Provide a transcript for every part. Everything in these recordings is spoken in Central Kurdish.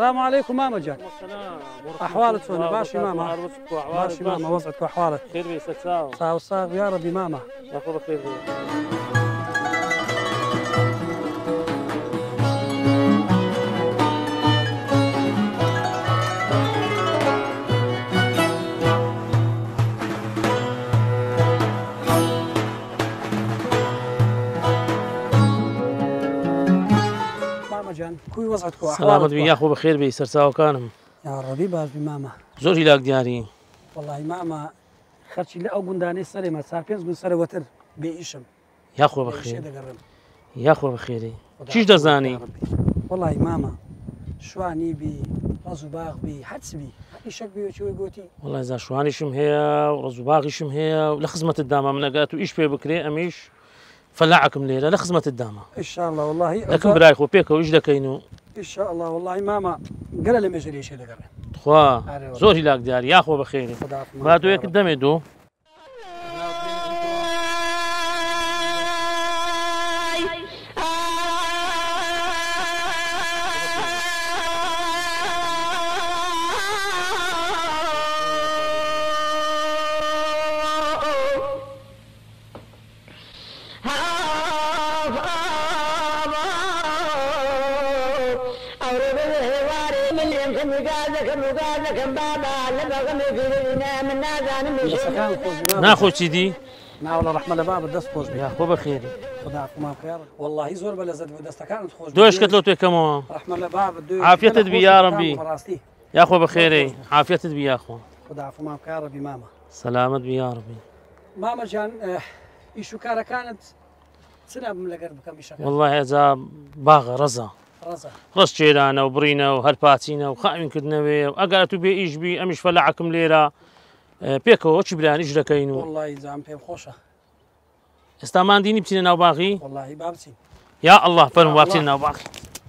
السلام عليكم ماما جان. أحوالك شلون؟ باشي ماما. باشي ماما، وضعك وأحوالك؟ خير بيسك ساو. ساو صاغ يا ربي ماما. الله بخير. ماما جان كوي وضعك وأحوالك؟ سلامت بي ياخو بخير بي سرساو كانم. يا ربي باش بماما. زور هلاك دياري. والله ماما خرجي لا أو قنداني سري ما سافينز قن سري وتر بيشم. ياخو بخير. ياخو بخيري. چیش دەزانی؟ والله ماما شوانی بی ڕز و باغ بی حدس بی هەمیشەک بی چۆی گوتی والله ئێزا شوانیشم هەیە و ڕز و باغیشم هەیە و لە خزمەتت داما من ئەگات و ئیش پێ بکرێ ئەمیش فەلاعەکم لێرە لە خزمەتت داما إن شاء الله والله دەکەم برای خۆ پێکەوە ئیش دەکەین و إن شاء الله والله ماما گەلە لە مێژەلێشێ دەگەڕێن خوا زۆر هیلاک دیار یاخۆ بەخێری با تۆ یەکت دەمێ دوو ناخۆ چی دی؟ ناوڵە ڕەحمە لە بابە دەست خۆش بێ یاخۆ بەخێری خداحکومان خێر والله زۆر بە لەزەت بوو دەستەکانت خۆش دۆشکت لەو توێکەمەوە ڕەحمە لە بابە عافیەتت بی یا ڕەبی ڕاستی یاخۆ بەخێرەی عافیەتت بی یاخۆ خداحکومان خێر ڕەبی ماما سەلامت بی یا ڕەبی ماما جان ئیش و کارەکانت چ نابم لەگەر بکەم ئیشەکە والله هێزا باغە ڕەزە ڕەزە ڕست چێرانە و بڕینە و هەرپاچینە و خاوینکردنەوێ و ئەگەر تو بێ ئیش بی ئەمیش فەلاعەکم لێرە پێکەوە چی برانیش دەکەین و والله جام پێم خۆشە ئێستامان دینی بچینە ناو باغی والله با بچین یا ئەڵڵاه فەرموو با بچین ناو باغی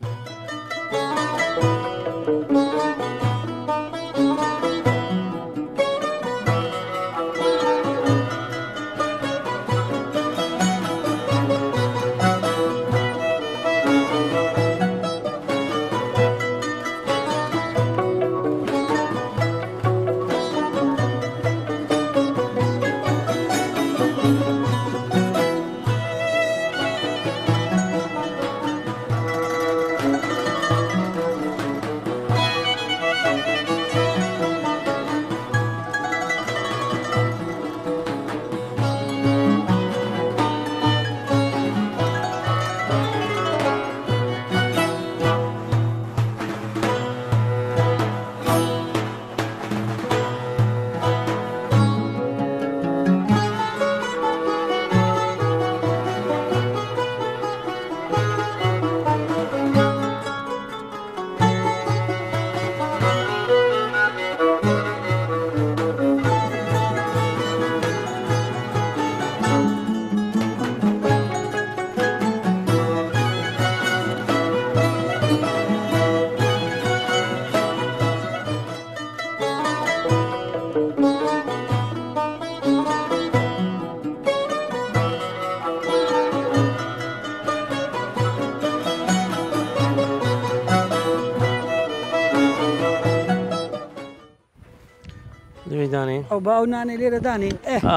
دەوێدانین ئەو با ئەو نانەی لێرە دانین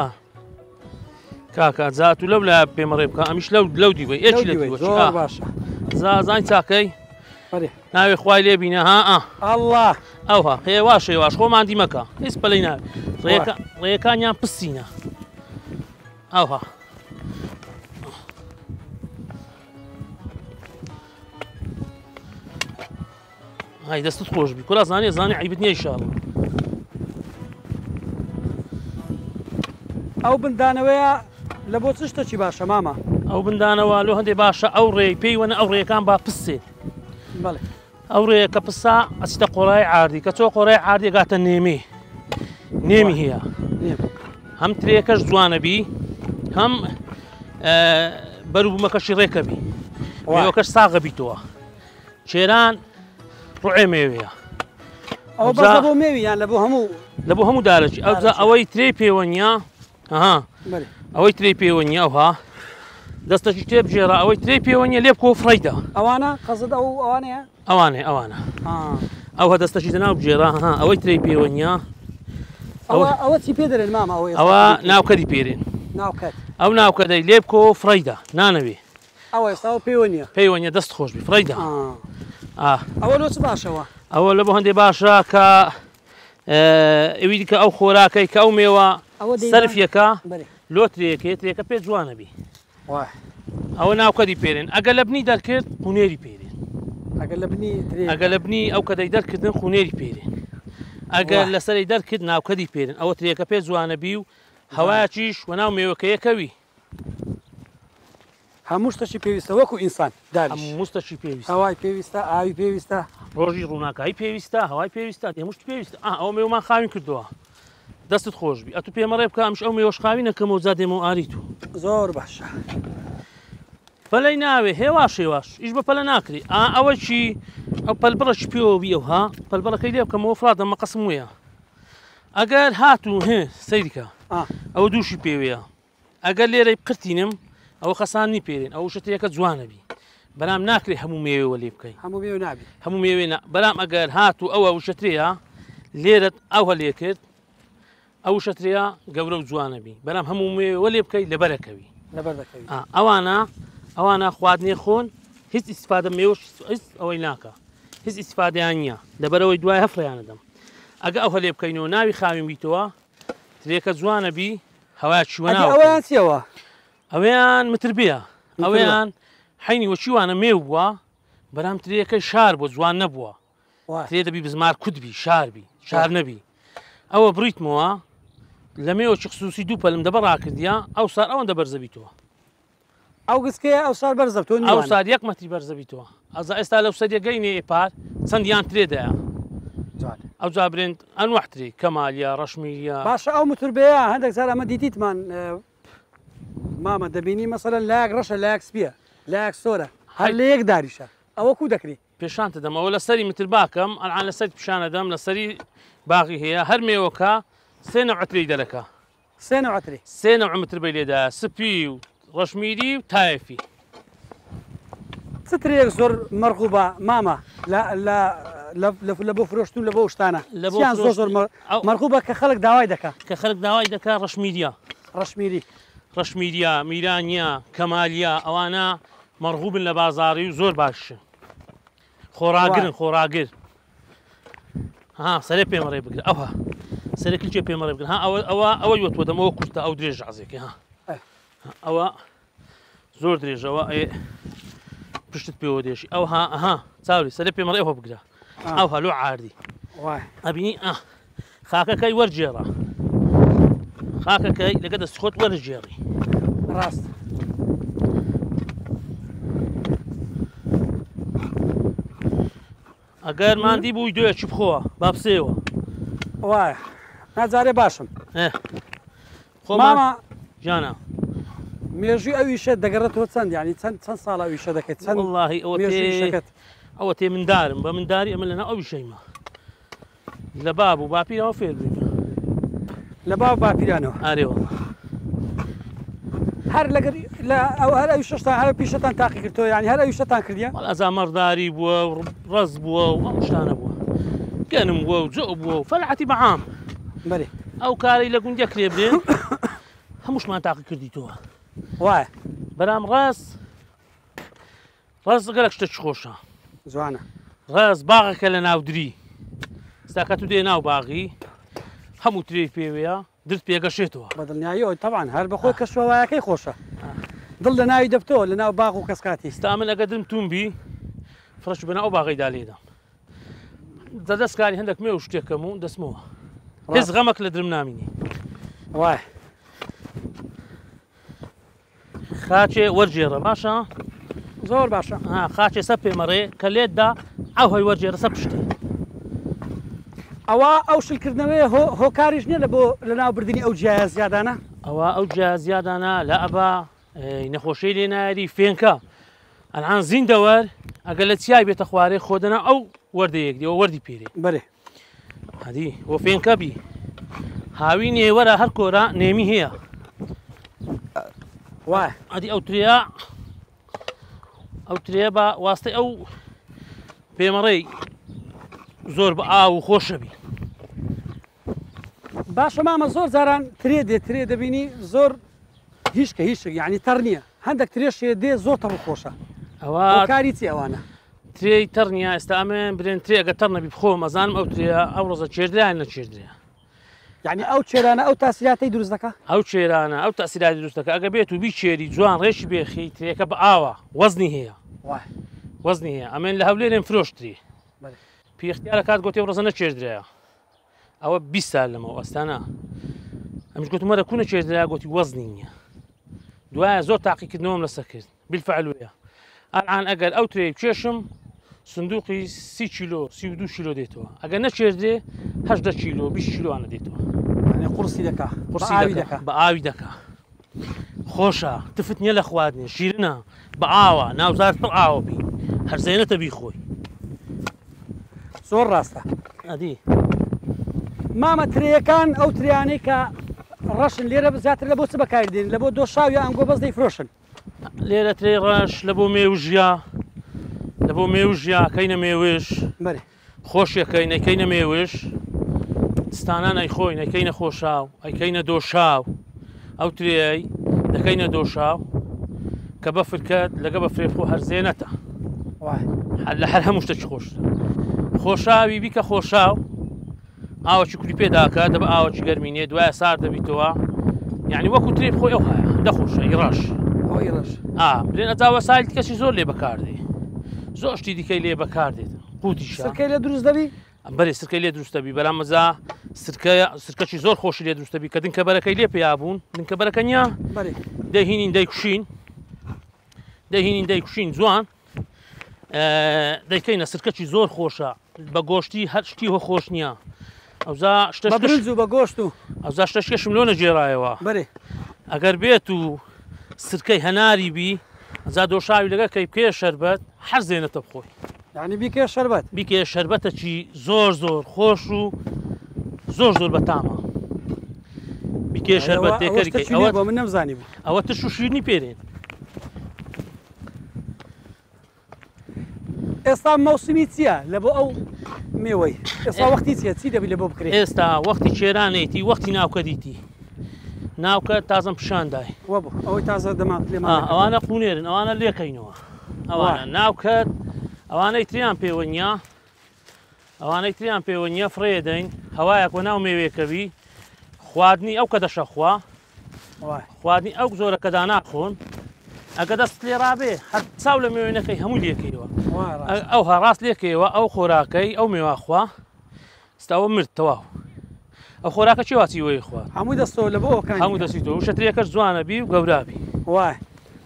کاکە جات و لەو لە پێمەڕێ بکە ئەمیش لەو دیوە ئێکی لە زۆر باشە زانای چاکەی ناوێ خوای لێ بینە ها ئەڵڵاه ئەوها هێوا شێواش خۆمان دیمەکە هیچ پەلەی ناوێ ڕێیەکانیان پسینە ئەوها های دەستت خۆش بی کولا زانێ زانێ عیبت نییە ئینشاڵڵا ئەو بندانەوەیە لە بۆ چ شتێکی باشە ماما ئەو بندانەوە لۆ هەندێک باشە ئەو ڕێی پێی وەنە ئەو ڕێیەکان با پسێ ئەو ڕێیە کە پسا ئەچیتە قۆڕای عاردی کە چۆ قۆڕای عاردی گاتە نێمی هەیە هەم ترێکەش جوانەبی هەم بەروبوومەکەشی ڕێکەبی ئەوکەش ساغە بیتەوە چێران ڕوعێ مێوەیە ئەو بەزە بۆ مێویان لە بۆ هەموو دارەکی ئەوجا ئەوەی ترێ پێوەنیا ئەوەی ترێ پێوەنیا ئەوها دەستەکی تێبژێرا ئەوەی ترێ پێوەنیە لێ بکۆ فڕیدا ئەوانە قەزت ئەوانەیە ئەوانە ئەو هەدەستەشی دەناو بژێرا ها ئەوەی ترەی پێوەنیە ئەوە چی پێ دەرێن ماما ئەوە ناوکەری پێرێن ناوکەت ئەو ناوکەدەی لێ بکۆ فڕیدا نانەوێ ئەوە ئێستا پێوە پەیوەنیە دەست خۆش بی فڕیدا ئەوە لۆ چ باشەوە ئەوە لە بۆ هەندێ باشە کە ئەوی دیکە ئەو خۆراکەی کە ئەو مێوە سەرفیەکە لۆترێکێتێکە پێ جوانە بی ئەوە ناوکەری پێرێن ئەگە لە بنی دەرکرد خونێری پێرێن ئەگە لە بنی ئەو کەدەی دەرکردن خونێری پێرێن ئەگەر لەسەری دەرکرد ناوکەری پێرن ئەوە ترێکە پێ جوانە بی و هەوایەکیش و ناو مێوەکەیەکەوی هەموو شتێکی پێویستە وەکو ئینسان مستەشی پێویست هەوای پێویستە ئاوی پێویستە ڕۆژی ڕووناکایی پێویستە هەوای پێویستە هەمووشت پێویستە ئەو مێوەمان خاوین کردووە دەستت خۆش بی ئەتو پێمەڕێ بکە ئەمش ئەو مێوەش خاوی نەکەمەوە زادێمەوە ئاریت و زۆر باشە پەلەی ناوێ هێوا شێواش ئیش بە پەلە ناکری ئەوە چی ئەو پەلبڕەش پێوە بی ئەوها پەلبڕەکەی لێ بکەمەوە فراتە مەقەسم وەیە ئەگەر هاتوو سەیریکە ئەوە دووشی پێوەیە ئەگەر لێرەی قرتینم ئەوە خەسانی پێرێن ئەو شتێکە جوانە بی بەرام ناکرێ هەموو مێوەوە لێ بکەین هەموو مێوێ بەرام ئەگەر هاتوو ئەوە وشترەیە لێرت ئەو هەلێ کرد ئەو شترەیە گەورە و جوانە بی بەرام هەموو مێوە لێ بکەیت لەبەرەکەوی ئەوانە خواردنێ خۆن هیچ ئیسفادە مێوەش ئەوەی ناکە هیچ ئیسفادیان نییە لەبەرەوەی دوای هەفرەیانەدەم ئەگە ئەو هەلێ بکەینەوە ناوی خاوین بیتەوە ترێکە جوانە بی هەوای چوەناوە ئەویان متربیە ئەویان حینی وەچیوانە مێو بووە بەرام ترێکەکەی شار بۆ جوان نەبووە ترێ دەبی بزمار کوتبی شاربی شار نەبی ئەوە بریتمەوە لە مێوەی خصوصی دوو پەلم دەبە ڕاکردیا ئەو سار ئەوەندە بەرزەبیتەوە ئەو گسکەیە ئەو سار بەرزەبتۆ ئەو سار یەک مەتری بەرزەبیتەوە ئەزا ئێستا لەو سەریەگەینێ ئێپار چەندیان ترێدایە ئەو جابرێن ئەنوەحتری کەمالیە ڕەشمیلیە باشە ئەو متربەیە هەندێک جار ئەمە دیتیتمان مامە دەبینی مەسەلەن لایەک ڕەشە لایەک سپیە لایەک سۆرە هەر لە یەک داریشە ئەوە کو دەکری پێشانتە دەم ئەوە لە سەری متر باکەم ئەلان لە سەر پیشانە دەم لە سەری باغی هەیە هەر مێوەکە سێ نەوعتری دەرەکە سێ نەوع متربەی لێدا سپی و ڕەشمیری و تایفی چترێک زۆر مەرغوبە مامە لە بۆ فرۆشتن لە بۆ شتانە زۆر مەرغوبە کە خەڵک داوای دەکا ڕەشمیریە میرانیە کەمالیە ئەوانە مەرغوبن لە بازاڕی و زۆر باشن خۆراگر سەرێ پێمەڕێ بگرە ئەوە سەرێکی چێ پێمەڕێ بگرن ئەوەی وەتوە دەمەوە کورتە ئەو درێژ عزێکی ئەوە زۆر درێژەوە پشتت پێوە دێشی ئەوها چاوری سەرێ پێمەڕێ ئەوە بگرە ئەو هەلو عاردی ئەبینی خاکەکەی وەرجێڕە خاکەکەی لەگە دەست خۆت وەرجێڕی ڕاست ئەگەر مادی بووی دوێکی بخۆوە با بسێەوە وایە ناجارێ باشم خۆمامە ژانە مێژوی ئەویشە دەگەڕێتەوە چەند ینی چەند ساڵ ئەویشە دەکەیت چەند واللهی ئەوە تێ مندارم بە منداری ئەمە لەنا ئەو شەیمە لە باب و باپیرەوە فێر بووین لە باب باپیرانەوە ئارێوە هەر لەگەر هەر ئەوی شتان هەر پیشتان تاقی کردەوە ینی هەر ئەوی شتان کردیە ئەزا مەڕداری بووە و ڕز بووە و ئەم شتانە بووە گەنم بووە و جۆ بووە و فەلعەتی بەعام بەێ ئەو کارەی لە گوندێک لێ برێن هەمووشمان تاقی کردیتەوە وایە بەرام ڕاست گەلک شتێکی خۆشە جوانە ڕاست باغەکە لە ناودری ستاکە تو دێ ناو باغی هەموو ترێی پێوەیە درت پێگەشێتەوە بەدڵنیاییەوە تەبان هەر بەخۆی کەشوەوایەکەی خۆشە دڵ لە ناوی دەبتەوە لە ناو باغ و کەسکاتی ستا من ئەگە دم تومبی فرەش بەنا ئەو باغیدا لێدەم دەدەستکاری هەندێک مێ و شتێکەکەم و دەستمەوە هێز غەمەک لە درم نامینی وای خاچێ وەرجێڕە باشە زۆر باشە خاچێ سە پێمەڕێ کە لێتدا ئەو هەی وەرجێرە سە پشتێ ئەوە ئەو شلکردنەوەی هۆکاریش نییە لە بۆ لە ناوبردننی ئەو جیای زیادانە ئەو جیازیادانە لە ئەبا نەخۆشەی لێناری فێنکە ئەلان زیندەوەر ئەگەر لە چیای بێتە خوارێ خۆدەنا ئەو وەردەیەک دیەوە وەردی پێرێ بەێ هەدی بۆ فێنکە بی هاوی نێوەرە هەر کۆرە نێمی هەیە وای ئەدی ئەو ترێ بە واستەی ئەو پێمەڕێی زۆر بە ئاو و خۆشەبی. باشە مامە زۆر جاران ترێ دێت ترێ دەبینی زۆر هیچکە هیچ یعنی تەڕ نییە هەندێک ترێشێ دێ زۆر تەڕ خۆشە ئەوە کاری چی ئەوانە ترێی تەڕنیە ئێستا ئەمە برێن ترێ ئەگە تەڕ نەبی بخۆ مەزانم ئەو ترێ ئەو ڕۆزە چێردرایان نەچێردرێ یعنی ئەو چێرانە ئەو تاسیراتی دروست دەکە ئەو چێرانە ئەو تاسیراتی دروستەکە ئەگە بێت و بیچێری جوان ڕێشی بێخی ترێکە بە ئاوە وەزنی هەیە وەزنی هەیە ئەمێن لە هەولێرێن فرۆشتری پێختیارە کات گوتی ڕۆزە نەچێردرایە ئەوە 20 سال لەمەوە ئەستانە ئەمش گوتمەرە کوونە چێردرا گوتی وەزنی نییە دوایە زۆر تاقیکردنەوەم لەسەر کرد بالفعل وەیە ئەلان ئەگەر ئەو ترێ بچێشم سندوقی 30 کیلۆ 32 کیلۆ دێتەوە ئەگەر نەچێردێ 18 کیلۆ 20 کیلۆوانە دێتەوە قورسی دەکە بە ئاوی دەکا خۆشە تفت نییە لە خواردنێ شیرنە بە ئاوە ناوزار پڕ ئاوە بی هەرزێنێتە بی خۆی زۆر ڕاستە ئەدی مامە ترەکان ئەو تریانەی کە ڕەشن لێرە زیاتر لە بۆ چ بەکاردێن لە بۆ دۆشاوی ئەنگۆ بەس دەیفرۆشن لێرە ترێ ڕەش لە بۆ مێوژیا لە بۆ مێوژیا کەینە مێوش خۆشیەکەی نەکەینە مێوش ستانان ئەی خۆی نەکەینە خۆشاو ئەیکەینە دۆشاو ئەو ترێی دەکەینە دۆشاو کە بەفرکەت لەگە بە فرێخۆ هەرزێنەتە لە هەر هەموو شتێکی خۆشتە خۆشاوی بیکە خۆشاو ئاوەکی کوری پێداکە دەبە ئاوەکی گەرمینێ دوایە سار دەبیتەوە یعنی وەکو ترێ خۆی ئەو هەیە دەخۆشە ئیڕەش برێن ئەجاوە سایت کەسی زۆر لێ بەکاردێ زۆر شتی دیکەی لێ بەکاردێت قوتیشە سرکەی لێ دروست دەبی بەێ سرکەی لێ دروستەبی بەرامەزا سرکەی زۆر خۆشی لێ دروستەبی کە دنکە بەرەکەی لێ پێیابوون دنکە بەرەکە نیە دەهینین دەیکوشین جوان دەیکەینە سرکەی زۆر خۆشە بە گۆشتی هەر شتی هۆ خۆش نییە ئەوزا برنج و بە گۆشت و ئەوزا شتەشکەشم لۆ نەجێڕایەوە ئەگەر بێت و سرکەی هەناری بی ئەزا دۆشاوی لەگە کەی بکێ شەربەت هەر زێنێتە بخۆی یعنی بیکێ شەربەت بیکێ شەربەتە چی زۆر خۆش و زۆر بەتامە بیکێ شەربەت تێکەری بۆ من نەمزانی بوو ئەوە تش و شیرنی پێرێن ئێستا مەوسمی چییە لە بۆ ئەو مێوەی ئێستا وەختی چیە چی دەبی لە بۆ بکرێت ئێستا وەختی چێرانێتی وەختی ناوکە دیتی ناوکە تازم پیشاندای ئەوەی تازە دەمات ئەوانە قونێرن ئەوانە لێکەینەوە ئەوانە ناوکەت ئەوانەی تریان پێوەنیە ئەوانەی تریان پێوەنیە فرێدەین هەوایەکوە ناو مێوێکەوی خواردنی ئەو کە دەشەخوا خواردنی ئەو زۆرەکەدا ناخۆن ئەگە دەست لێڕابێ هەر چاو لە مێوێنەکەی هەموو لێکەوە ئەو هەڕاست لێکەوە ئەو خۆراکەی ئەو مێواخوا ستاوە مرد تەواو ئەو خۆراکە چی واچی وی خوارد هەموو دەستەوە لە بۆ هەموو دەستیتەوە شەترێکەش جوانە بی و گەورابی وای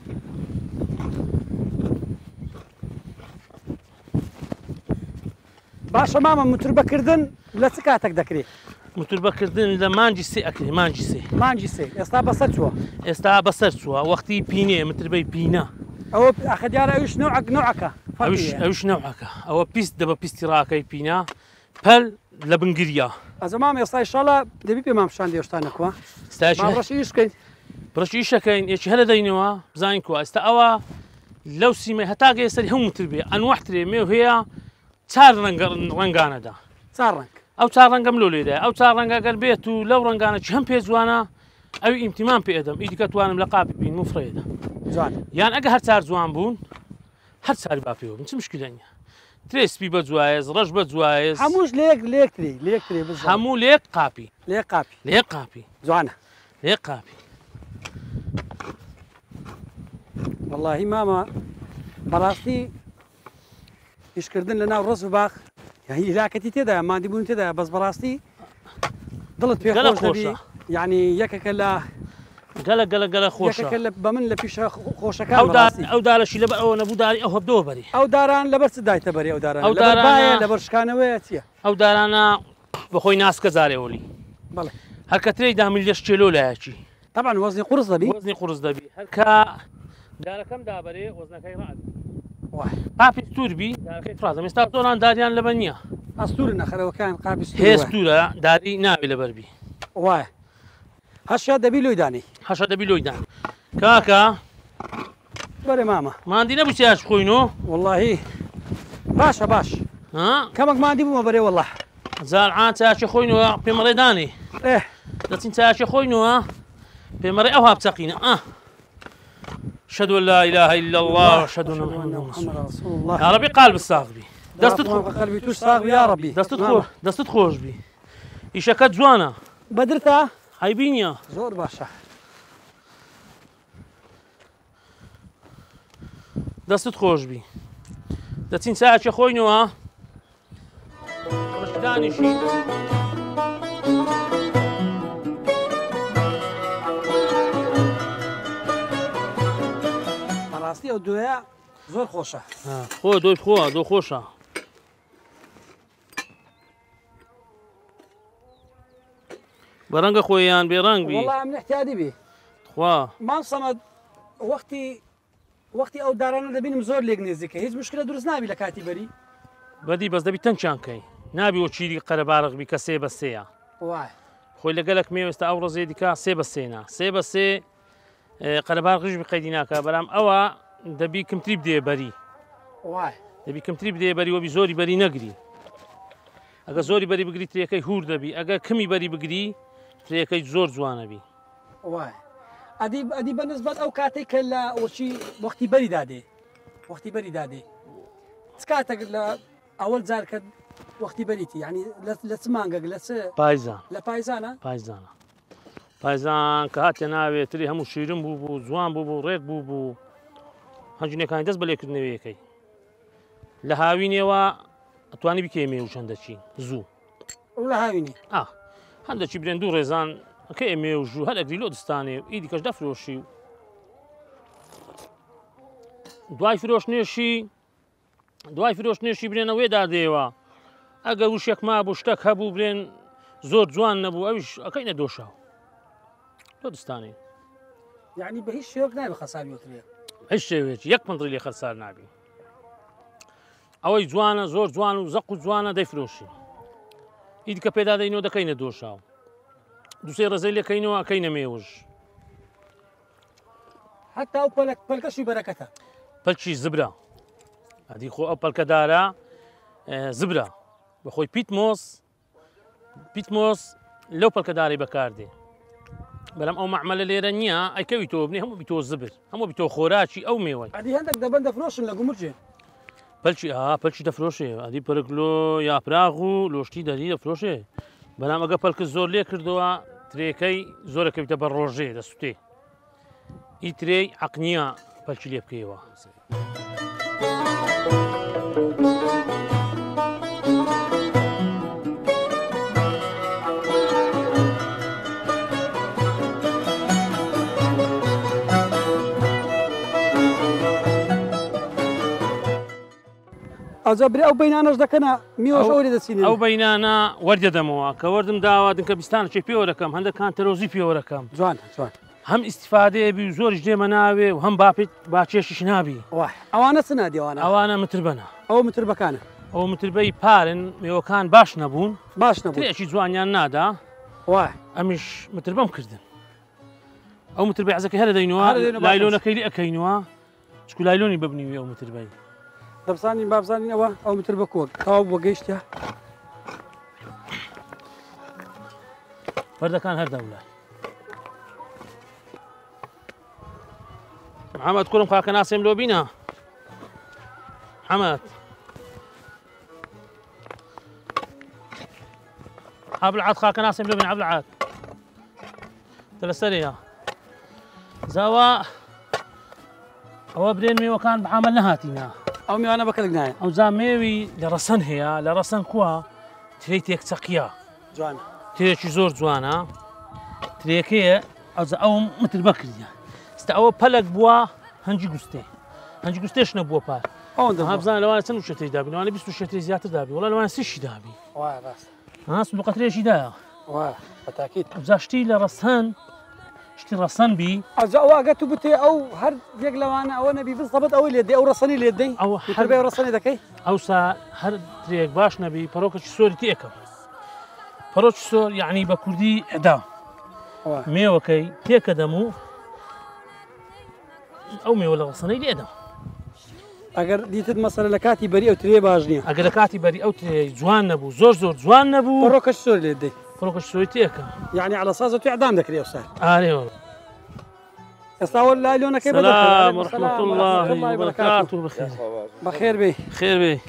باشە مامە متربەکردن لە چ کاتێک دەکرێت متربەکردن لە مانجی سێ ئەکرێ مانجی سێ ئێستا بەسەر چووە ئێستا بەسەر چووە وەختی پینێ متربەی پینە ئەوە ئەخە دیارە ئەوش نەوعەکە ئەوش نەوعەکە ئەوە پیست دەبە پیستی ڕاکەی پینا پەل لە بنگریە ئەزە مام ئێستا ئیشاڵە دەبی پێمان پیشان دێشتانەکوە ڕەشیشکەین بڕشی شەکەین یەکی هەلە دەینەوە بزانین کووە ئێستا ئەوە لەو سیمەی هەتاگە سەری هەموو تربێ ئەنوەحترێ مێو هەیە چار ڕەنگانەدا چار ڕنگ ئەو چار ڕەنگەم لۆ لێدا ئەو چار ڕەنگەگەر بێت و لەو ڕەنگانە چ هەم پێ جوانە ئەوی ئیمتیمان پێ ئەدەم ئیدیکە توانم لە قاپی بین و فرێدا یان ئەگە هەر چار جوان بوون هەر چاری باپێەوە بن چ مشکلە نیە ترێسپی بە جوایز ڕەش بە جوایز هەمووش لێکتری هەموو لێک قاپی لێ قاپی جوانە لێ قاپی واللهی مامە بەڕاستی ئیشکردن لە ناو ڕز و باخ هیراکەتی تێدا مادی بوون تێدا بەس بەڕاستی دڵت پێ خۆش یعنی یەکەکە لە گەلە خۆشە بە من لە پیشە خۆشەکە ئەو دارەشی لەبەر ئەوە نەبوو داری ئەو هەبدەوە بەری ئەو داران لەبەر چ دایتە بەری ئەو داران لەبەر شکانەوەیە چییە ئەو دارانە بەخۆی ناسکە زارێوەلی هەرکەترەی دامیل لەش چێلۆ لایەکی طبعا وەزنی قورس دەبی هەرکە دارەکەم دابەرێ وەزنەکەی ڕاد قاپی ستوربی فرازم ئێستا زۆران داریان لەبەر نییە ئەستورە نەخەرەوەکان قاپی هێستورە داری ناوی لەبەربی وایە هەشە دەبی لۆی دانی هەشە دەبی لۆی دان کاکە بەرێ مامە ماندی نەبوو سیاش خۆینەوە واللهی باشە باش ها كمك ما عندي بو بري والله زارعان تاشي خوينوا بمري داني ايه دتين تاشي خوينوا بمري أوها بتقينا أشهد أن لا إله إلا الله وأشهد أن محمد رسول الله يا ربي قلب الصاغبي دست تدخل قلبي توش صاغ يا ربي دست تخوش بي إيشكت جوانا بدرتها حيبينيا زور باشا دست تخوش بي دتين تاشي خوينوا رشداني شي راستی ئەو دوێە زۆر خۆشە خۆ دۆی خۆە دۆ خۆشە بەڕەنگە خۆیان بێڕەنگ بی وەڵام ئەم احتیادی بێ خوا مام سەمەد وەختی ئەو دارانە دەبینم زۆر لێک نێزیکە هیچ مشکلە دروست نابی لە کاتی بەری بەدی بەس دەبی تەنگیان کەی نابی وە چیری قەرەبارغ بی کە سێ بە سێیە وای خۆی لەگەلک مێوێستا ئەو ڕزێ دیکە سێ بە سێنا سێ بە سێ قەرەبارغیش بقەیدی ناکە بەرام ئەوە دەبی کمتری بدێ بەری وای دەبی کمتری بدێ بەری وەبی زۆری بەری نەگری ئەگە زۆری بەری بگری ترێکەی هور دەبی ئەگە کمی بەری بگری ترێکەی زۆر جوانەبی وای ئەدی بەنسبەت ئەو کاتێک کە لە وەچی وەختی بەری دادێ وەختی بەری دادێ چ کاتێک لە ئەوەل جارکە وەختی بەریتی یعنی لە چ مانگەک لە چ پایزان لە پایزانە پایزانە پایزان کە هاتیە ناوێت تری هەموو شیرن بوو جوان بوو ڕێک بوو هەنجونەکانی دەست بە لێکردنەوەیەکەی لە هاوینێەوە ئەتوانی بکەی مێ و چەندەچی زوو لە هاوینی هەندێکی برێن دوو ڕێزان کە ئێمێ و ژوو هەر ئەگری لۆ دەستانێ و ئیدی کەش دەفرۆشی و دوای فرۆشتنێشی برێنەوەی دادێەوە ئەگەر وشێک ما بوو شتێک هەبوو برێن زۆر جوان نەبوو ئەویش ئەەکەی نەدۆشاو لۆ دەستانێ یعنی بە هیچ شێوەک نابێ خەساریوترێ هیچ شێوێکی یەک پندڕی لێ خەرسار نابی ئەوەی جوانە زۆر جوان و زەق و جوانە دەیفرۆشی ئیدی کە پێدا دەینەوە دەکەینە دۆشاو دووسێ ڕێزەی لەکەینەوە ئەکەینە مێوژ هەتا ئەو پەلکەشی بەرەکەتە پەلکی زبرە ئەدی خۆ ئەو پەلکەدارە زبرە بەخۆی پیتمۆس لەو پەلکەداری بەکاردێ بەڵام ئەو مەعمەلە لێرە نییە ئەیکەوی تۆ بنێ هەموو بیتۆ زبر هەموو بیتۆ خۆراکی ئەو مێوەی ئەدی هەندێک دەبەن دەفرۆشن لە گومرجێ پەلکی دەفرۆشێ ئەدی پەرکلۆ یاپراغ و لۆشتی دەری دەفرۆشێ بەڵام ئەگە پەلکە زۆر لێ کردەوە ترێکەی زۆرەکەویتە بە ڕۆژێ دەسووتێ ئیترێی عەقنیە پەلکی لێ بکەیەوە ئەجا برێ ئەو بەینانەش دەکەنە میوەش ئەوری دەچینێ ئەو بەینانە وەردەدەمەوە کە وەردم داوا دنکە بیستانێکی پێوە دەکەم هەندێکان تەرۆزی پێوە دەکەم جوان هەم ئیسیفادەیەبی و زۆریش دێمە ناوێ و هەم باچێشیش نابی ئەوانە چ نادیوانە ئەوانە متربەنە ئەو متربەکانە ئەو متربەی پارن میوەکان باش نەبوون ترێکی جوانیان نادا ئەمیش متربەم کردن ئەو متربەی عەزەکەی هەرە دەینەوە لایلۆنەکەی لێ ئەەکەینەوە چکو لایلۆنی ببنیوی ئەو متربەی دەبزانین بابزانین ئەو متر بە کۆک تاوا بۆ گەیشتە بەردەکان هەردەولای محەممەد کوڕم خاکە ناسێم لۆ بینە محەممەد عەبدولعات خاکە ناسێم لۆ بین عەبدولعات تە لەسەرەیە زاوا ئەوە برێن میوەکان بەعامەل نەهاتینە ئەو میوانە بەکەلک نایە ئەو زامێوی لە ڕەسەن هەیە لە ڕەسەن کووە ترێی تێکچەقیە جوانە ترێکی زۆر جوانە ترێکەیە ئەو متر بەکردە ستا ئەوە پەلک بووە هەنجی گوستێش نەبووە پار هەبزان لەوانە چەند شتەی دابی لەوانە 20 شتری زیاتر دابی وڵا لەوانە سیشی دابی سندوقەترێکی دایە بەتاکید ئەبزاشتی لە ڕەسەن شتی ڕەسەن بی ئەو ئەگە تو بتێ ئەو هەر یەک لەوانە ئەوە نەبی بزەبەت ئەوەی لێدەی ئەو ڕەسەنی لێدەی ئەو هەربێ ڕەسەنی دەکەی ئەوسا هەر درێک باش نەبی پەرۆکەی سۆری تێکەم پەرۆکی سۆر یعنی بە کوردی ئەدا مێوەکەی تێکە دەم و ئەو مێوە لە ڕەسەنەی لێدەم ئەگەر دیتت مەسەلە لە کاتی بەری ئەو ترێ باش نییە ئەگەر لە کاتی بەری ئەو ترێ جوان نەبوو زۆر جوان نەبوو ڕۆکەش سۆر لێ دەی فڕۆکەش سۆی تێکە یعنی على سازە توی ئەدام دەکرێ ئەو سار ئارێ ئێستاوە لایلۆنەکەی سلام ورحمة الله وبركاته بخير بەخێر بێ خير بێ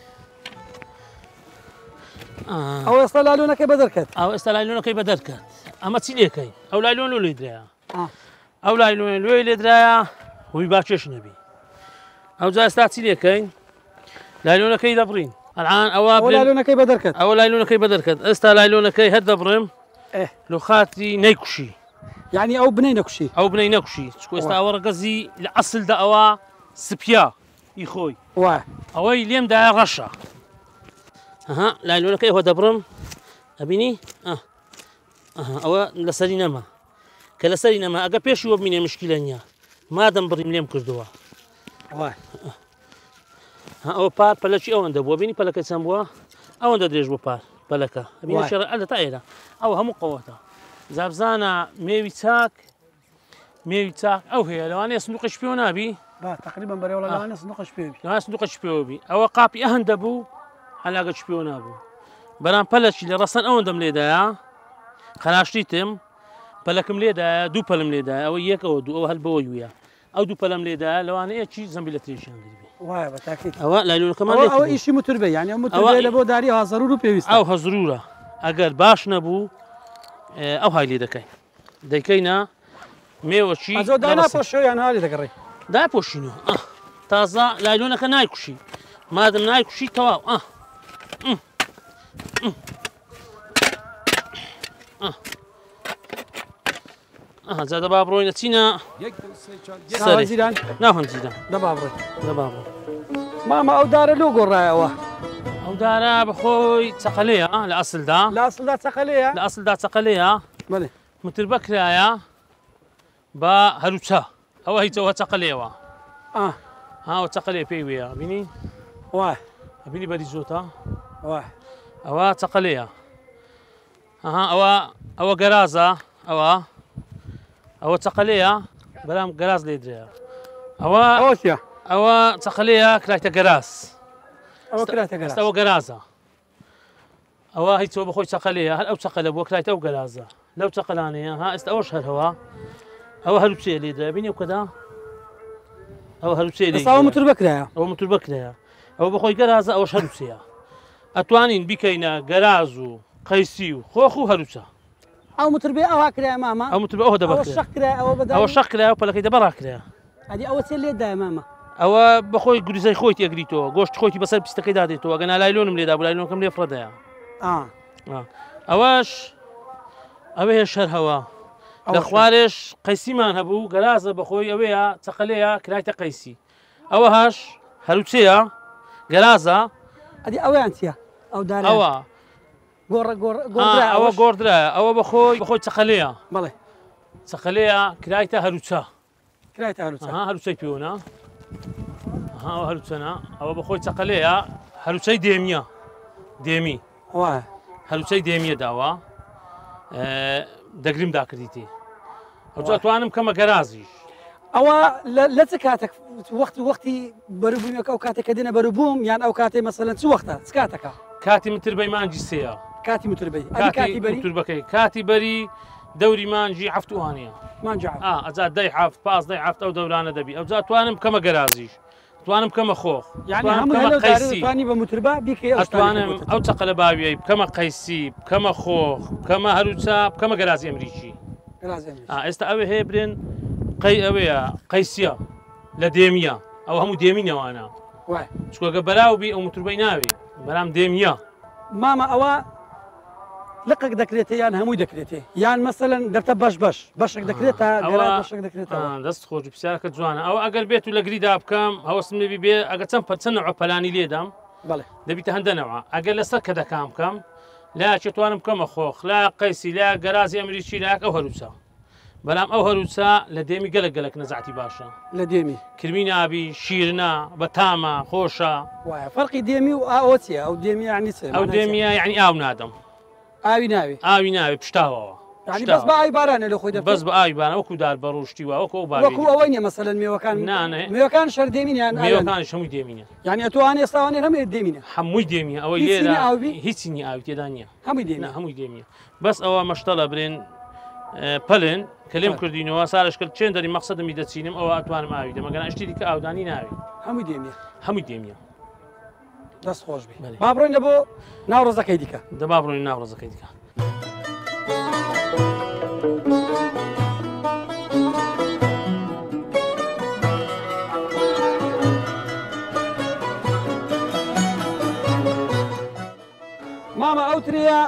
ئەو ئێستا لایلۆنەکەی بەدەرکەت ئەو ئێستا لایلۆنەکەی بەدەرکات ئەمە چی لێکەی ئەو لایلۆن لێ درایە ئەو لایلۆن لێ لێ درایە هۆی باکێش نەبی ئەو جا ئێستا چی لێکەین لایلۆنەکەی دەبڕین الان ئەوە لایلۆنەکەی بەدەرکەت ئەوە لایلۆنەکەی بەدەرکەت ئێستا لایلۆنەکەی هەر دەبڕم لە خاتی نەیکوشی یعنی ئەو بنەی نەکوشی ئەو بنەی نەکوشی چکۆ ئێستا ئەوە ڕگەزی لە ئەسلدا ئەوە سپیا ئی خۆی وایە ئەوەی لێمدایە ڕەشە ئەها لایلۆنەکەی ئەوە دەبڕم ئەبینی ئەوە لەسەری نەما کە لەسەری نەما ئەگە پێشی وە ببینێ مشکلە نییە مادەم بڕیم لێم کردووە ئەوە پار پەلەکی ئەوەندە بووە بینی پەلەکە چەند بووە ئەوەندە درێژ بۆ پار پەلەکە ئەبینی شێڕ ئەلە تا ئێرە ئەوە هەموو قەوەتە زابزانە مێوی چاک ئەو هەیە لەوانەیە سندوقش پێوە نابی تقریبا بەرەوە لەوانە سندوقش پێوی لەوانە سندوقش پێوەبی ئەوە قاپی ئەهەندە بوو هەلاگەچ پێوە نابوو بەرام پەلەکی لە ڕەسەن ئەوەندەم لێدایە خەراشتیتم پەلەکم لێدایە دوو پەلم لێدایە ئەوە یەکەوە دوو ئەوە هەل بەوە ویە ئەو دوو پەلەم لێدایە لەوانەیە چی زەمبی لە تێشیان گربی وایە بە تاکید ئەوە لایلۆنەکەمان ئەوە ئیشی متربە یعنی ئەو متربە لە بۆ داری هازەرور و پێویست ئەو هەزرورە ئەگەر باش نەبوو ئەو های لێ دەکەین دەیکەینە مێوەچی داپۆشیان هالی دەگەڕی داپۆشینەوە تازە لایلۆنەکە نایکوشی مادەم نایکوشی تەواو جا دەبا بڕۆینە چینە زیران ناهەنجیران دەبا بڕێ دەبا بڕۆ ماما ئەو دارە لۆ گۆڕایەوە ئەو دارە بەخۆی چەقەلەیە لە ئەسلدا لە ئەسلدا چەقەلەیە لە ئەسلدا چەقەلەیە بەڵێ متربە کرایە بە هەروچە ئەوە هیچەوە چەقەلەیەوە هاوە چەقەلێ پێی وەیە بینی وای بینی بەری زۆتە وای ئەوە چەقەلەیە ئەوە گەرازە ئەوە چەقەلەیە بەرام گەراز لێ درێە ئەوە چەقەلەیە کرایتە گەراز ئەوە گەرازە ئەوە هیچەوە بەخۆی چەقەلەیە هەر ئەو چەقەلە بۆ کرایتە ئەو گەرازە لەو چەقەلانەیە ئێستا ئەوەش هەرەوە ئەوە هەروچێ لێ درێ بینی کەدا ئەوە هەروچێ لێ متربە کرایە ئەوە متربە کرایە ئەوە بەخۆی گەرازە ئەوەش هەروچەیە ئەتوانین بیکەینە گەراز و قەیسی و خۆخ و هەروچە ئەو متربێ ئەوها کرای ماما ئەو متربە ئەوە دەبکرا ئەوە شەق کرایە و پەلەکەی دەبەڕاکرایە ئەدی ئەوە چێ لێدای ماما ئەوە بەخۆی گوریزەی خۆی تێگریتەوە گۆشت خۆی بەسەر پیستەکەی دادێتەوە گەنا لایلۆنم لێدا بوو لایلۆنەکەم لێ فڕەدایە ئەوەش ئەوە هێ شەر هەوە لە خوارێش قەیسیمان هەبوو گەرازە بەخۆی ئەوەیە چەقەلەیە کرایتە قەیسی ئەوە هەش هەروچەیە گەرازە ئەدی ئەویان چییە ئەو ئەوە ئەوە گۆڕدرایە ئەوە بەخۆی چەقەلەیە بەڵێ چەقەلەیە کرایتە هەروچە هەروچەی پێوەنا هەروچەنا ئەوە بەخۆی چەقەلەیە هەروچەی دێمیە دێمی هەروچەی دێمیە داوە دەگریم داکردیتی ئەوتوانم کەمە گەرازیش ئەوە لە چ کاتێک وەختی بەروبوومیەکە ئەو کاتێککە دێنە بەروبووم یان ئەو کاتێ مەسەلەن چ وەختە چ کاتەکە کاتی متربەی مانجی سەیە کاتی متربەی متربەکەی کاتی بەری دەوری مانجی هەفتوانە ئەجا دەی هەفت پاس دەی هەفت ئەو دەورانە دەبی ئەو جا توانم کەمە گەرازیش توانم کەمە خۆخ قەیسی بە متربە ئەتوانم ئەو چەقەلە باویەی بکەمە قەیسی بکەمە خۆخ بکەمە هەروچە بکەمە گەرازی ئەمریکی ئێستا ئەوێ هەیە برێن ئەوەیە قەیسیە لە دێمیە ئەو هەموو دێمینەوانە چکۆگە بەراوبی ئەو متربەی ناوێ بەرام دێمیە ماما ئەوە لقك دەکرێتێ یان هەمووی دەکرێتێ یان مەسەلەن دەبتە بەشێک دەکرێتە بەشێک دەکرێتەوە دەست خۆش پرسیارەکە جوانە ئەو ئەگەر بێت و لە گریدا بکەم هەوەسم لێبی بێ ئەگە چەند نەوە پەلانی لێدەم دەبیتە هەندەنەوە ئەگەر لەسەر کە دەکام بکەم لا چێتوانم بکەمە خۆخ لا قەیسی لا گەرازی ئەمریکی لاک ئەو هەروچە بەڵام ئەو هەروچە لە دێمی گەلک نەزعتی باشە لە دێمی کرمی نابی شیرنا بەتامە خۆشە فەرقی دێمی و ئەوە چیە ئەو دێمی یعنی ئەو دێمیە یعنی ئاو نادەم ئاوی ناوێ پشتاوەوە يعني بس بأي بارانة لو خذ بس بأي بارانة وكو دار بروشتي وكو باوي وكو أويني مثلا ميوكان شر ديمين ميوكان شمو ديمين يعني أتواني استواني هم ديمين هموي ديمين أو يلا هيتني أو تدانيا هموي ديمين هموي ديمين بس أو مشتلا برين بلن كلام كردينو صارش كل شيء دري مقصد ميدتسينم أو أتوان ما أبي ما كان أشتري كأوداني ناوي هموي ديمين دەست خۆش بێ با بڕۆینە بۆ ناوڕۆزەکەی دیکە دەبا بڕۆین ناوڕۆزەکەی دیکە ماما ئەو ترەیە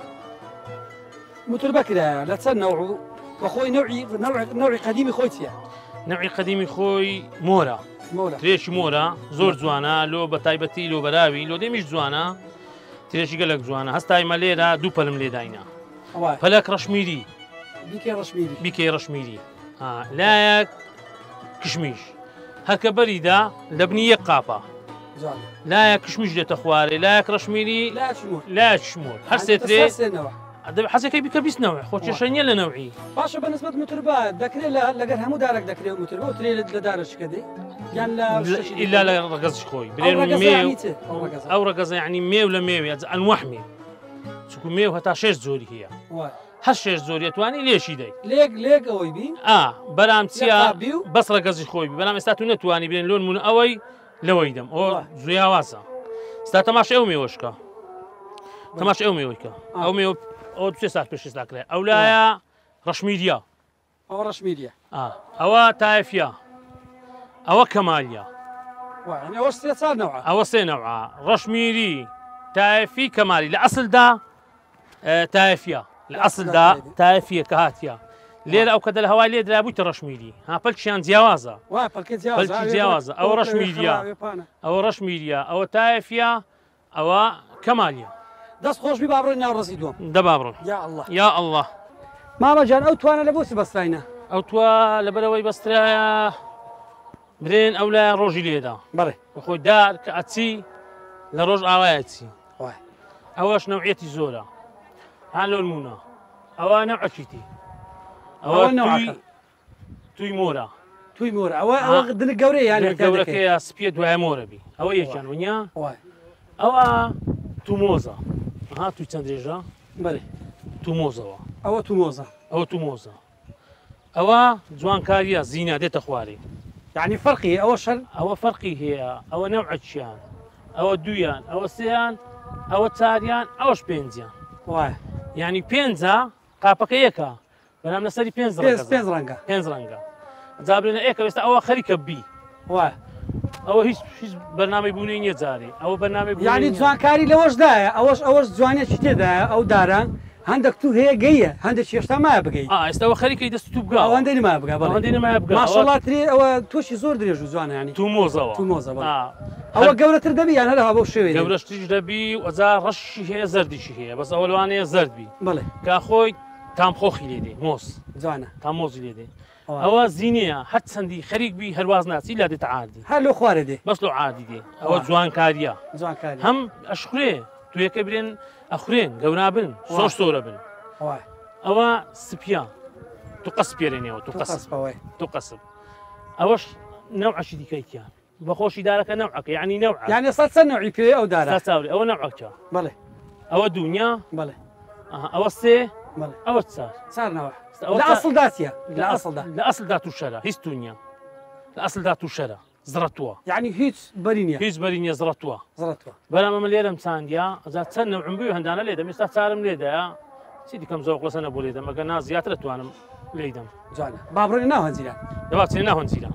متربەکرایە لە چەند نەوع بەخۆی نەوعی قەدیمی خۆی چییە؟ نەوعی قەدیمی خۆی مۆرە ترێشی مۆرە زۆر جوانە لۆ بە تایبەتی لۆ بەراوی لۆ دێمیش جوانە ترێشی گەلک جوانە هەستایمە لێرە دوو پەلم لێداینە پەلک ڕەشمیری بیکەی ڕەشمیری لایەک کشمیش هەرکە بەریدا لە بنی یەک قاپە لایەک کشمیش دێتە خوارێ لایەک ڕەشمیری لایەک شمۆر هەر سێترێ حەزەکەی بیکە بیستنەوە خۆکێشە نیە لە نەوعی باشە بەنسبەت متربە دەکرێت لەگەر هەموو دارێک دەکرێت متربە و ترێت لە دارەشکە دێ یان ئیلا لە ڕگەزی خۆی برێن ئەو ڕگەزە یعنی مێو لە مێوێ ئەنوەحمێ چکو مێو هەتا 6 زۆری هەیە هەر 6 زۆری ئەتوانی لێشی دەی لێک ئەوەی بین بەرام چیا بەس ڕگەزی خۆی بەرام ئێستا تو نەتوانی بێن لۆنمون ئەوەی لەوەی دەم ئەو زویاوازە ستا تەماشای ئەو مێوەشکە تەماشای ئەو مێوەیکە ئەو مێوە ئەو 3 ساعت پێشتا کرێ ئەو لایە ڕەشمیریە ئەو ڕەشمیریە ئەوە تایفە ئەوە کەمالیە ئەوە سێ نەوعە ڕەشمیری تایفی کەمالی لە ئەسڵدا تایفە لە ئەسڵدا تایفە کە هاتیە لێرە ئەو کەدە لە هەوای لێ درابوویتە ڕەشمیری پەلکیان جیاوازە پەلکی جیاوازە ئەوە ڕەشمیریە ئەوە ڕەشمیریە ئەوە تایفە ئەوە کەمالیە دەست خۆشبی با بڕۆین ناوڕەزی دووەم دەبا بڕۆن یا ئەڵڵا مامەجان ئەو توانە لە بۆچی بەستراینە ئەو توە لەبەرەوەی بەسترایە برێن ئەو لایەن ڕۆژی لێدا بەڵێ بەخۆی دار کە ئەچی لە ڕۆژ ئاوایە چی ئەوەش نەوعەتی زۆرە هان لۆنمونە ئەوە نەوعەکیتی ئەوە توی مۆرە توی مۆرە ئەوە دنە گەورەی یان گەورەکەیە سپیە دوای مۆرە بی ئەوە یەکیان ونیا ئەوە تومۆزە توی چەند درێژە بەێ تومۆزەوە ئەوە تومۆزە ئەوە تومۆزە ئەوە جوانکاریە زیینە دێتە خوارێ یعنی فەرقی ئەوە شەر ئەوە فەرقی هەیە ئەوە نەوعەکیان ئەوە دویان ئەوە سێیان ئەوە چاریان ئەوەش پێنجیان وایە یعنی پێنجە قاپەکە یەکە بەنام لەسەری 5 ڕەنگە 5 ڕەنگە جابرێنە ئێکە ئێستا ئەوە خەریکە بی وایە ئەوە هیچ بەرنامەی بوونی نییە جارێ ئەوە بەرنامەی یعنی جوانکاری لەوەشدایە ئەوەش جوانێکی تێدایە ئەو داران هەندێک تو هەیە گەیە هەندێک هێشتا مای بگەیت ئێستاەوە خەریکەی دەست تو بگا ئەوەندەی نما بگا ماشەڵاتری ئەوە تووشی زۆر درێژ و جوانە ینی تومۆزەوە ئەوە گەورەتر دەبی یان هەرها بۆ شوێ گەورەشتیش دەبی وەجا ڕەشی هەیە زەردیشی هەیە بەس ئەوە لەوانەیە زەردبی بڵێ کا خۆی تامخۆخی لێدێ مۆس جوانە تامۆزی لێدێ ئەوە زیینەیە هەر چەندی خەریک بی هەرواز ناچی لا دێتە عادی هەر لۆ خوارێ دێ بەس لۆ عادی دێ ئەوە جوانکاریە هەم ئەشخورێ تویەکە برێن ئەخورێن گەورابن سۆش سۆرە بن ئەوە سپیا تو قەس پێرێنەوە تو قەسب ئەوەش نەوعەشی دیکەیتیان بەخۆشی دارەکە نەوعەکە یعنی نەوع یعنی سەد چەند نەوعی پێ ئەو دارە چاوری ئەوە نەوعەکە بەڵێ ئەوە دوونیا بەڵێ ئەوە سێ ئەوە چارنەوە لە ئەسڵداتە لە ئەسڵدا تووشەرە هیچ دونیا لە ئەسڵدا تووشەرە زڕەتووە یعنی هیچ بەرینە هیچ بەرینە زڕەتووە بەرامەمە لێرەم چاندیا ئەزا چەند نەوعم بووی هەندانە لێدەم ئێستا چارم لێدایە چی دیکەم زۆق لەسە نەبوو لێدەم ئەگە نا زیاتر توانم لێدەم جوانە با بڕۆین ناو هەنجیران دەبا چێنە ناو هەنجیران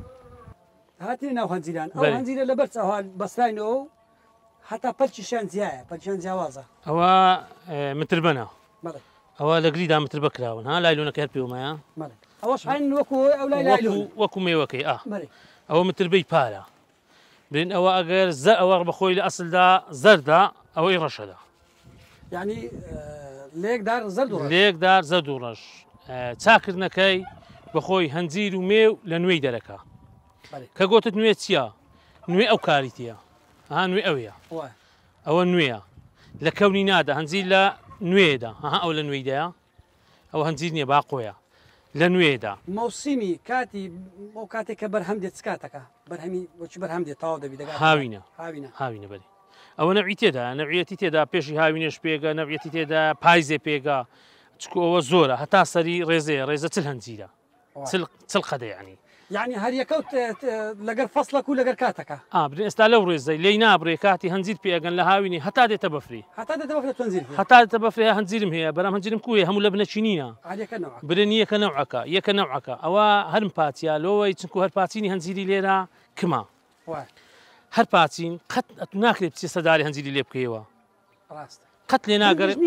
هاتێ ناو هەنجیران ئەو هەنجیرە لەبەر چاوها بەستراینەوە هەتا پەلکیشیان جیایە پەلکیان جیاوازە ئەوە متربەنە ئەوە لە گریدا متر بکراون ها لایلۆنەکە هەر پێومایە ئەوەش هاین وەکو ئەو وەکو مێوەکەی ئەوە متربەی پارە برین ئەوە ئەگەر ئەوە بەخۆی لە ئەسڵدا زەردا ئەوەی ڕەشەدا یعنی لێکدار زەرد و ڕەش چاکردنەکەی بەخۆی هەنجیر و مێو لە نوێی دەرەکە کە گۆتت نوێ چییە؟ نوێ ئەو کاریتیە ها نوێ ئەوەیە ئەوە نوێیە لە کەونی نادا هەنجیر لە نوێدا ئەو لە نوێیدایە ئەو هەنجیر نییە باقۆیە لە نوێدا مەوسیمی کاتی بۆ کاتێک کە بەرهەم دێت کاتەکە بەرهەمی وەچ بەرهەم دێت تاوا دەبی دەگات هاوینە بەری ئەوە نەوی تێدا نەویەتی تێدا پێشی هاوینێش پێگە نەویەتی تێدا پایزێ پێگا چکو ئەوە زۆرە هەتا سەری ڕێزە چل هەنجیرە چل خەدەیانی یعنی هەریەکەوت لەگەر فەسڵک و لەگەر کاتەکە برێ ئێستا لەو ڕێزەی لی نابڕێ کاتی هەنجیر پێگەن لە هاوینی هەتا دێتە بەفری هەتا دێتە بەفری هەنجیرم هەیە بەرام هەنجیرم کوێ هەموو لە بنەچینینە برێن یەکە نەوعەکە ئەوە هەرم پاتیا لۆوەی چنکو هەر پاچینی هەنجیری لێرە کما هەر پاچین قەت ناکرێت بچێ سەداری هەنجیری لێ بکەیەوە قەت لێ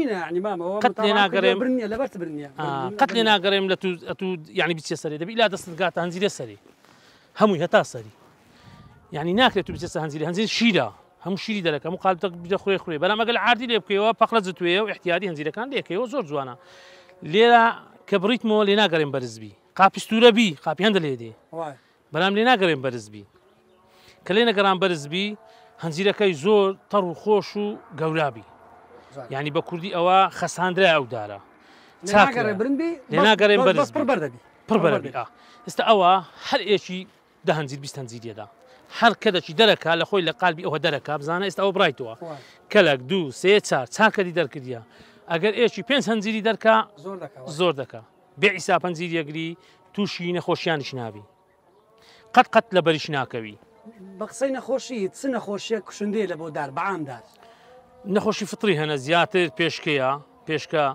ناگەڕێم لە تو یعنی بچێ سەرێ دەبی لا دەستت گاتە هەنجیرە سەری هەمووی هەتا سەری یعنی ناکرێت تو بچێ هەنجیر شیرە هەموو شیری دەرەکە هەموو قالتە بدە خوێ بەڵام ئەگەر عاردی لێ بکەوە پەقلە جتوێ و احتیاطی هەنجیرەکان لێکەوە زۆر جوانە لێرە کە بڕیتمەوە لێ ناگەڕێم بەرزبی قاپستورە بی قاپی هەندە لێ دێ بەڵام لێ ناگەڕێم بەرزبی کە لێ نەگەڕان بەرزبی هەنجیرەکەی زۆر تەڕ و خۆش و گەورابی یعنی بە کوردی ئەوە خەساندرا ئەو دارە لێ ناگەڕێم پڕ بەرەبی ئێستا ئەوە هەر ئێکی دە هەنجیر بیست هەنجیرێدا هەر کە دەچی دەرەکە لە خۆی لە قالبی ئەوە دەرەکە بزانە ئێستا ئەوە بڕایتەوە کەلک دوو سێ چاکەدی دەرکردە ئەگەر ئێکی پێنج هەنجیری دەرکە زۆر دەکە بێ ئیسا هەنجیری یەگری تووشی نەخۆشیانیش نابی قەت لە بەریش ناکەوی بە قسەی نەخۆشی چ نەخۆشیە کوشندێ لە بۆ دار بەعامدار نەخۆشی فطری هەنە زیاتر پێشکە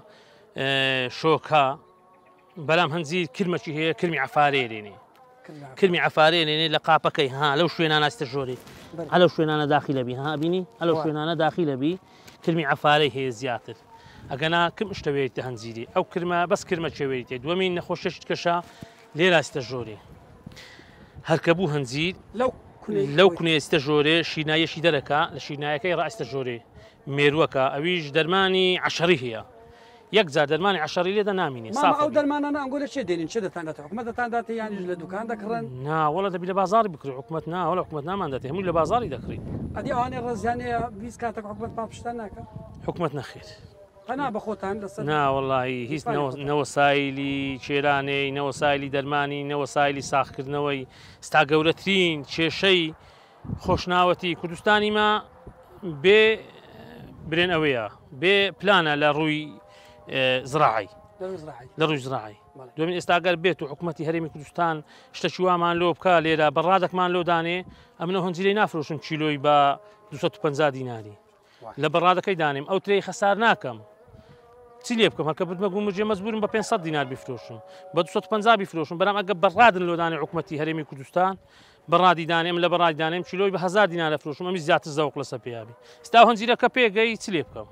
شۆکە بەلام هەنجیر کرمەکی هەیە کرمی عفارێنێ کرمی عفارێنێنێ لە قاپەکەی ها لەو شوێنانە ئەستە ژۆری هەلەو شوێنانە داخی لەبی ها بینی هەلەو شوێنانە داخی لەبی کرمی عفارەی هەیە زیاتر ئەگەنا کم شتەوێتە هەنجیری ئەو کرمە بەس کرمە چێوێتێ دووەمین نەخۆشیشت کەشە لێرە ئەستە ژۆری هەرکە بوو هەنجیر لەو کونێستە ژۆرێ شینایەشی دەرەکە لە شینایەکەی ڕاستە ژۆرێ مێرووەکە ئەویش دەرمانی عشەری هەیە یەک جار دەرمانی عشەری لێدە نامینێ ئەو دەرمانانە ئەنگۆ لە چێ دێنین چێ دەتاندات حکومەت دەتاندات یانیش لە دوکان دەکڕن ناوەڵە دەبی لە بازاری بکڕی حکومەت ناوەڵە حکومەت ناماندات هەمووی لە بازاری دەکڕین ئەدی ئەوانێ ڕێزیانەیە ویست کاتێک حکومەت پاپشتان ناکە حکومەت نەخێر قەنا بە خۆتان لەسەر ناوەڵی هیچ نەوەسایلی کێرانەی نەوەسایلی دەرمانی نەوەسایلی ساختکردنەوەی ستا گەورەترین کێشەی خۆشناوەتی کوردستانی ما بێ برێن ئەوەیە بێ پلانە لە ڕووی زراعی لە ڕووی زراعی دومین ئێستاگەر بێت و حکوومەتی هەرێمی کوردستان شتەکی وامان لۆ بکە لێرە بەڕادێکمان لۆ دانێ ئەمنە هەنجیرەی نافرۆشم کیلۆی بە 250 دیناری لە بەڕادەکەی دانیم ئەو ترێی خەسار ناکەم چی لێ بکەم هەرکە بمەگومژێ مەزبورم بە 500 دینار بیفرۆشم بە 250 بیفرۆشم بەرام ئەگە بەڕادن لۆدانی حکوومەتی هەرێمی کوردستان بەڕادی دانێم لە بەڕادی دانێم کیلۆی بە 1000 دینار فرۆشم ئەمی زیاتر زەوق لەسە پێیابی ستا هەنجیرەکە پێگەی چ لێ بکەم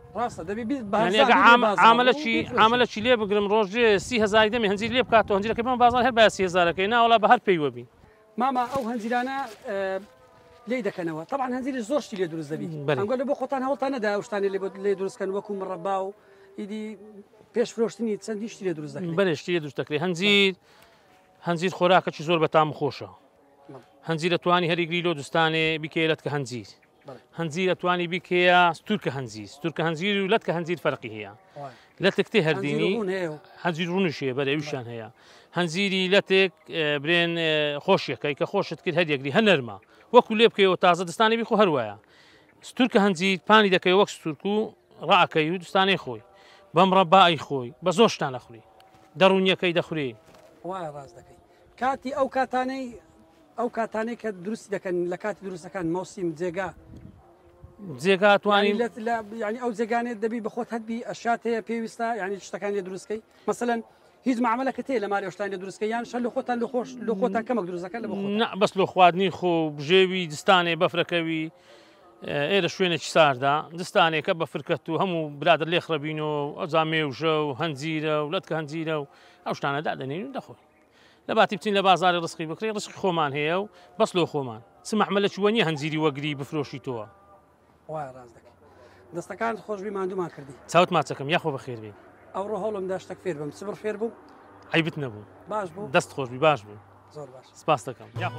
عاملەی لێ بگرم ڕۆژێ 30,000 دەمی هەنجیر لێ بکاتەوە هەنجیرەکەی بم بازار هەر بە 30,000ەکەی ناوەڵا بە هەر پێیوەبی ماما ئەو هەنجیرانە لێ دەکەنەوە طبعا هەنجیری زۆرشتی لێ دروست دەبی ئەنگۆ لە بۆ خۆتان هەوڵتان نەدا ئەو شتانی لێ دروستکەن وەکو مڕەبا و ئیدی پێش فرۆشتنی چەندی شتی لێ دروست دەکرێت بەشتی لێ دروست دەکرێت هەنجیر خۆراکەی زۆر بەتام خۆشە هەنجیر دەتوانی هەریگری لۆ دوستانێ بکێلت کە هەنجیر دەتوانی بیکەیە ستورکە هەنجیر و لەت کە هەنجیر فەرقی هەیە لەتێک تێ هەردینی هەنجیر ڕوونشێ بەرەویشان هەیە هەنجیری لەتێک برێن خۆشیەکەی کە خۆشت کرد هەریەکری هەنەرمە وەکو لێ بکەوە تازە دەستانی بیخۆ هەروایە ستورکە هەنجیر پانی دەکەی وەک ستورک و ڕائەکەی و دوستانەی خۆی بەم ڕەبای خۆی بە زۆر شتان دەخوری دەڕوونیەکەی دەخورێ وایە ڕاست دەکەی کاتی ئەو کاتانەی کە دروستی دەکەن لە کاتی دروستەکان مەوسیم جێگا توانی ینی ئەو جێگانێت دەبی بەخۆت هەبی ئەشات هەیە پێویستە ینی شتەکان لێ دروستکەی مەسەلەن هیچ معاملەکە تێ لە ماری شتان لێ دروستکە یان شەر لە خۆتان لە خۆتان کەمەک دروستەکە لە بخۆ بەس لە خواردنی خۆ بژێوی دستانێ بەفرەکەوی ئێرە شوێنێکی ساردا دستانێکە بە فرکەت و هەموو برادر لێخڕبین و ئەجامێوژە و هەنجیرە و لەتکە هەنجیرە و ئەو شتانە دادەنێن و دەخۆی لە باتی بچین لە بازاری ڕسقی بکڕی ڕسقی خۆمان هەیە و بەس لۆ خۆمان چ مەحمەلەکی وە نیە هەنجیری وەگری بفرۆشیتەوە وای ڕاست دەکەی دەستەکان خۆشبی ماندوومان کردی چاوت ماچەکەم یاخۆ بەخێر بێ ئەوڕۆ هەوڵم دا شتێک فێر بم سبر فێر بوو عیبت نەبوو باش بوو دەست خۆشبی باش بوو زۆر باش سپاس دەکەم یاخۆ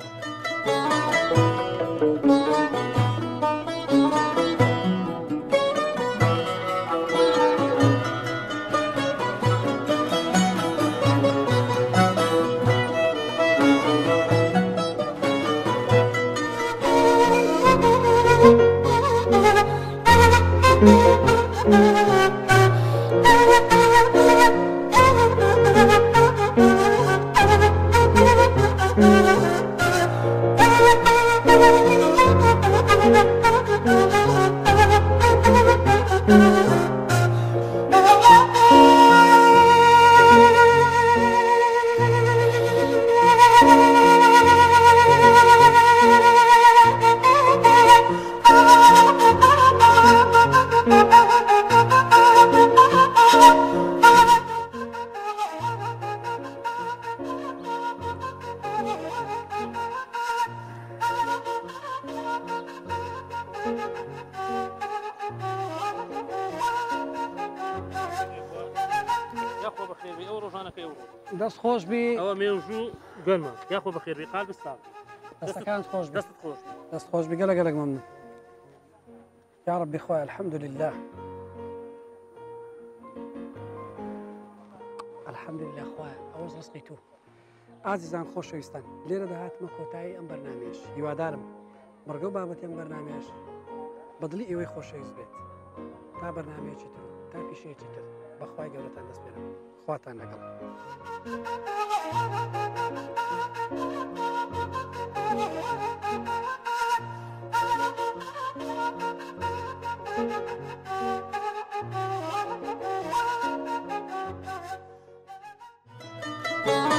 ڕۆژانەکەی ئەوڕۆ دەست خۆش بی ئەوە مێژوو گەلمە یاخۆ بە خێربی قال بستان دەستەکان خۆش بی دەست خۆش دەست خۆش بی گەلە گەلێک مەمنون یا ربی خۆی الحەمد لله الحەمد لله خۆیە ئەوەش ڕزقی تو ئازیزان خۆشەویستان لێرە داهاتمە کۆتایی ئەم بەرنامێش هیوادارم بەڕگە و بابەتی ئەم بەرنامێش بەدڵی ئێوەی خۆشەویست بێت تا بەرنامەیەکی تر تا پیشەیەکی تر بەخوای گەورەتان دەست پێرم خواتان لەگەڵ Thank you.